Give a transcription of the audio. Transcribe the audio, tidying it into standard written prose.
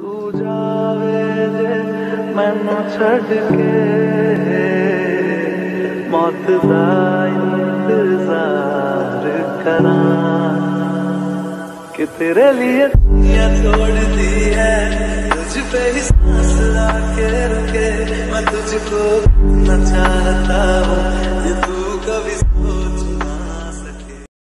तू जावे जे मैनू छड़ के मौत दा इंतजार करा कि तेरे लिए दुनिया छोड़ दी है तुझ पे ही सांस आके रुके मैं तुझको न चाहता हूँ ये तू कभी सोच